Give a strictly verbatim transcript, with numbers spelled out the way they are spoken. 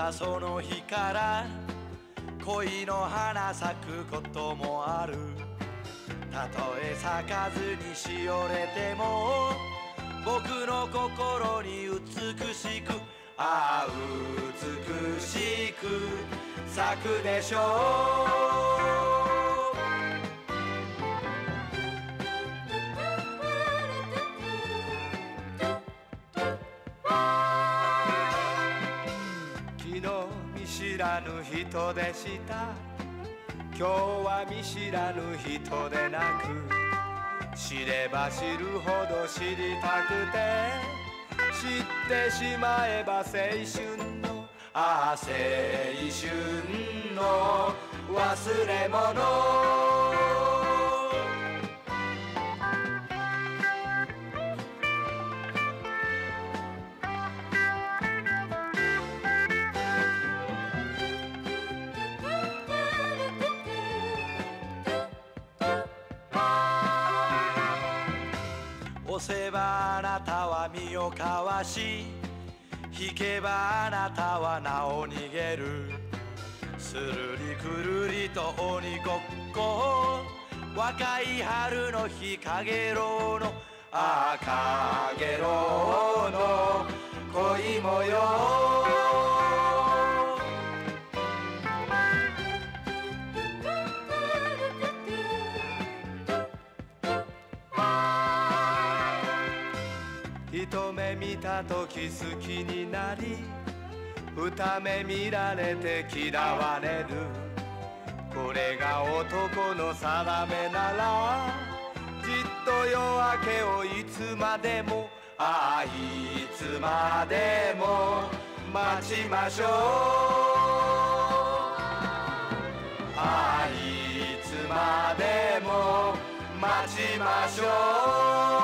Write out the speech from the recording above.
たその日から恋の花咲くこともある。たとえ咲かずにしおれても僕の心に美しく、ああ美しく咲くでしょう。昨日見知らぬ人でした。今日は見知らぬ人でなく、知れば知るほど知りたくて、知ってしまえば青春の、ああ青春の忘れ物。押せばあなたは身をかわし、引けばあなたは名を逃げる。するりくるりと鬼ごっこ、若い春の日かげろうの、ああかげろうの恋模様。一目見た時好きになり、二目見られて嫌われる。これが男の定めなら、じっと夜明けをいつまでも、ああいつまでも待ちましょう。ああいつまでも待ちましょう。